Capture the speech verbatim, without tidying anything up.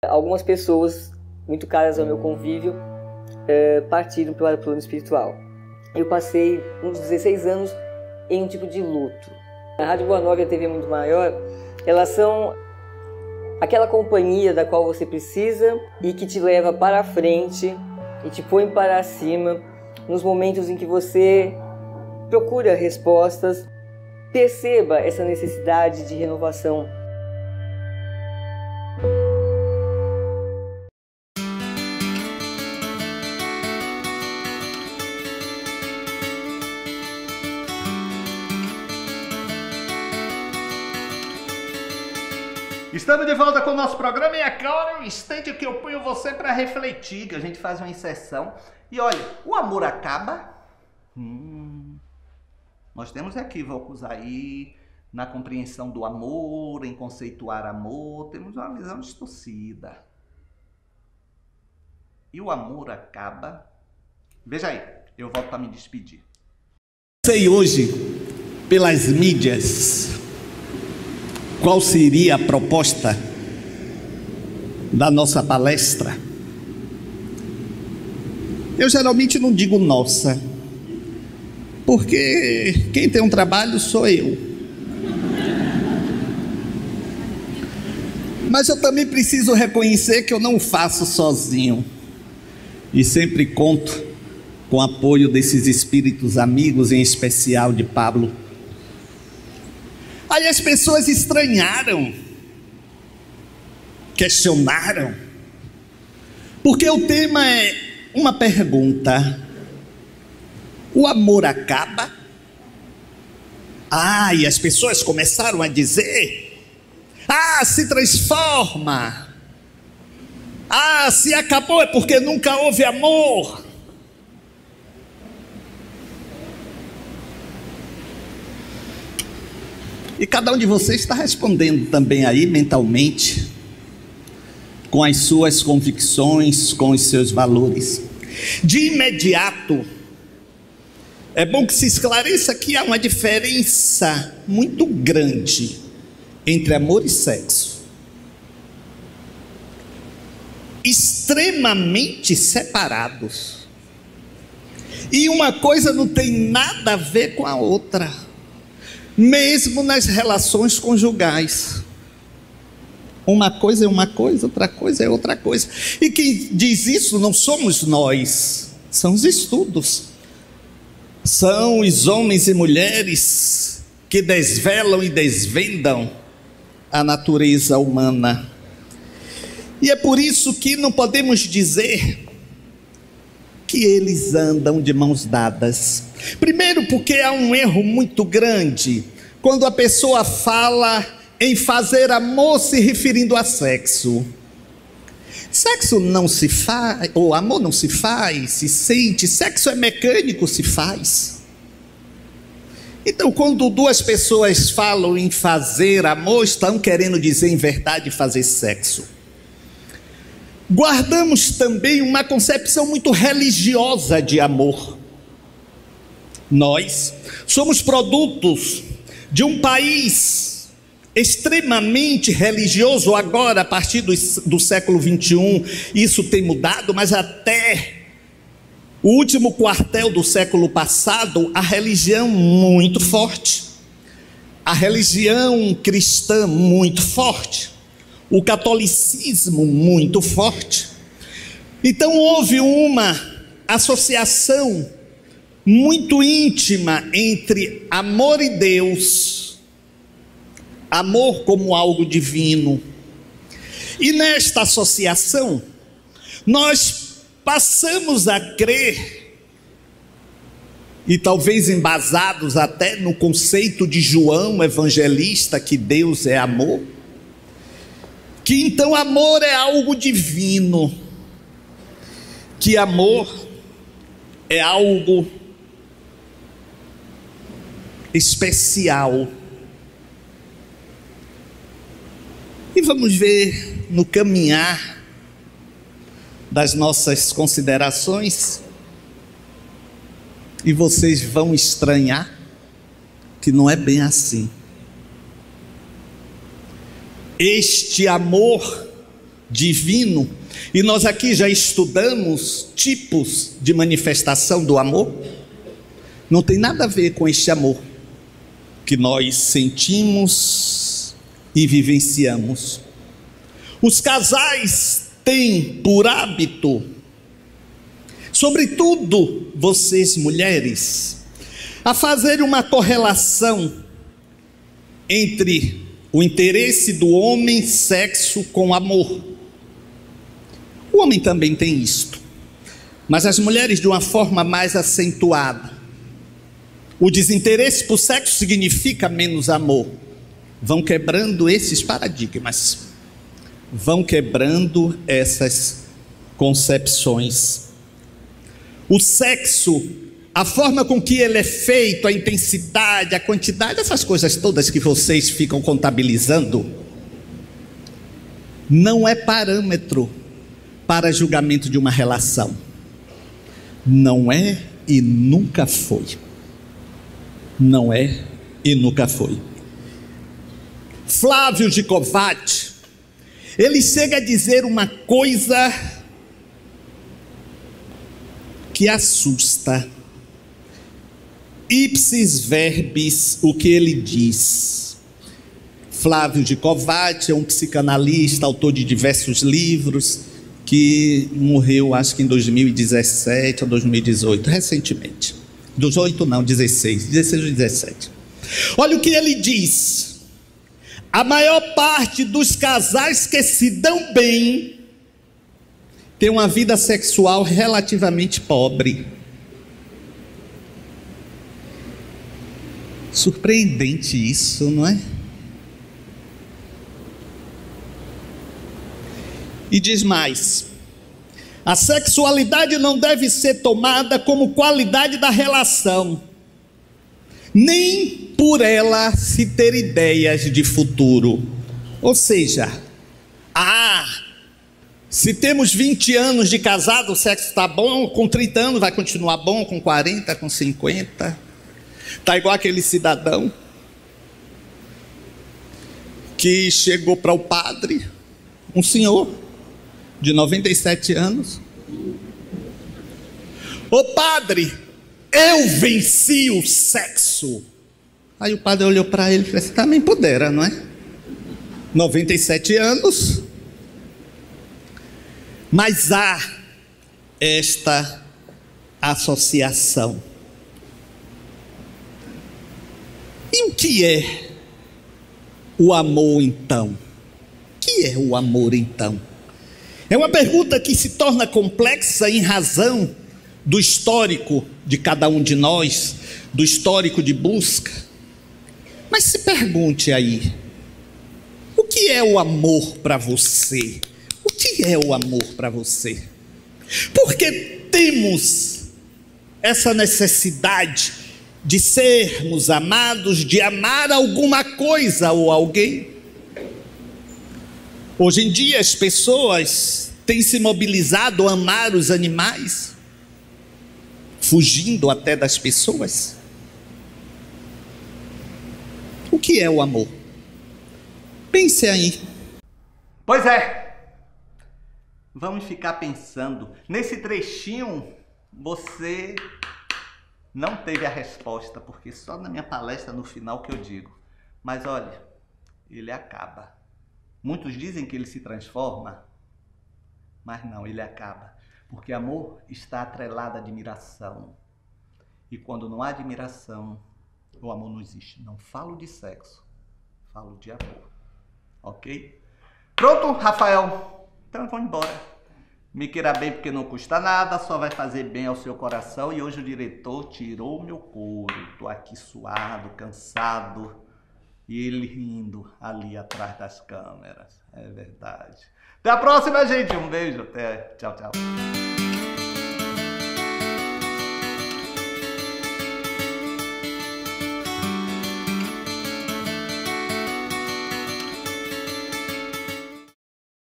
Algumas pessoas muito caras ao meu convívio é, partiram para o plano espiritual. Eu passei uns dezesseis anos em um tipo de luto. A Rádio Boa Nova e a T V Muito Maior, elas são aquela companhia da qual você precisa e que te leva para a frente e te põe para cima nos momentos em que você procura respostas. Perceba essa necessidade de renovação. Estamos de volta com o nosso programa e agora é o instante que eu ponho você para refletir, que a gente faz uma inserção. E olha, o amor acaba? Hum, nós temos equívocos aí na compreensão do amor, em conceituar amor, temos uma visão distorcida. E o amor acaba? Veja aí, eu volto para me despedir. Sei hoje, pelas mídias, qual seria a proposta da nossa palestra? Eu geralmente não digo nossa, porque quem tem um trabalho sou eu. Mas eu também preciso reconhecer que eu não faço sozinho e sempre conto com o apoio desses espíritos amigos, em especial de Pablo. Aí as pessoas estranharam, questionaram, porque o tema é uma pergunta: o amor acaba? Ah, e as pessoas começaram a dizer: ah, se transforma, ah, se acabou é porque nunca houve amor. E cada um de vocês está respondendo também aí mentalmente, com as suas convicções, com os seus valores. De imediato, é bom que se esclareça que há uma diferença muito grande entre amor e sexo. Extremamente separados. E uma coisa não tem nada a ver com a outra. Mesmo nas relações conjugais, uma coisa é uma coisa, outra coisa é outra coisa. E quem diz isso não somos nós, são os estudos, são os homens e mulheres que desvelam e desvendam a natureza humana. E é por isso que não podemos dizer que eles andam de mãos dadas. Primeiro, porque há um erro muito grande quando a pessoa fala em fazer amor se referindo a sexo. Sexo não se faz, ou amor não se faz, se sente. Sexo é mecânico, se faz. Então, quando duas pessoas falam em fazer amor, estão querendo dizer em verdade fazer sexo. Guardamos também uma concepção muito religiosa de amor. Nós somos produtos de um país extremamente religioso. Agora, a partir do, do século vinte e um, isso tem mudado, mas até o último quartel do século passado, a religião muito forte, a religião cristã muito forte, o catolicismo muito forte. Então houve uma associação muito íntima entre amor e Deus, amor como algo divino. E nesta associação nós passamos a crer, e talvez embasados até no conceito de João Evangelista, que Deus é amor, que então amor é algo divino, que amor é algo especial. E vamos ver no caminhar das nossas considerações, e vocês vão estranhar que não é bem assim. Este amor divino, e nós aqui já estudamos tipos de manifestação do amor. Não tem nada a ver com este amor que nós sentimos e vivenciamos. Os casais têm por hábito, sobretudo vocês mulheres, a fazer uma correlação entre o interesse do homem, sexo, com amor. O homem também tem isto, mas as mulheres de uma forma mais acentuada. O desinteresse por sexo significa menos amor. Vão quebrando esses paradigmas, vão quebrando essas concepções. O sexo, a forma com que ele é feito, a intensidade, a quantidade, essas coisas todas que vocês ficam contabilizando, não é parâmetro para julgamento de uma relação. Não é e nunca foi. Não é e nunca foi. Flávio de Covatti, ele chega a dizer uma coisa que assusta. Ipsis verbis, o que ele diz. Flávio de Covatti é um psicanalista, autor de diversos livros, que morreu acho que em dois mil e dezessete ou dois mil e dezoito, recentemente. dezoito não, dezesseis, dezesseis ou dezessete. Olha o que ele diz. A maior parte dos casais que se dão bem tem uma vida sexual relativamente pobre. Surpreendente isso, não é? E diz mais: a sexualidade não deve ser tomada como qualidade da relação, nem por ela se ter ideias de futuro. Ou seja, ah, se temos vinte anos de casado, o sexo está bom, com trinta anos vai continuar bom, com quarenta, com cinquenta. Está igual aquele cidadão que chegou para o padre, um senhor de noventa e sete anos. Ô padre, eu venci o sexo. Aí o padre olhou para ele e falou: você também pudera, não é? noventa e sete anos. Mas há esta associação. E o que é o amor então? O que é o amor então? É uma pergunta que se torna complexa em razão do histórico de cada um de nós, do histórico de busca. Mas se pergunte aí, o que é o amor para você? O que é o amor para você? Porque temos essa necessidade de sermos amados, de amar alguma coisa ou alguém. Hoje em dia as pessoas têm se mobilizado a amar os animais, fugindo até das pessoas. O que é o amor? Pense aí. Pois é, vamos ficar pensando. Nesse trechinho você não teve a resposta, porque só na minha palestra no final que eu digo. Mas olha, ele acaba. Muitos dizem que ele se transforma, mas não, ele acaba. Porque amor está atrelado à admiração. E quando não há admiração, o amor não existe. Não falo de sexo, falo de amor. Ok? Pronto, Rafael? Então vamos embora. Me queira bem porque não custa nada, só vai fazer bem ao seu coração. E hoje o diretor tirou o meu couro. Estou aqui suado, cansado. E ele rindo ali atrás das câmeras. É verdade. Até a próxima, gente. Um beijo. Até. Tchau, tchau.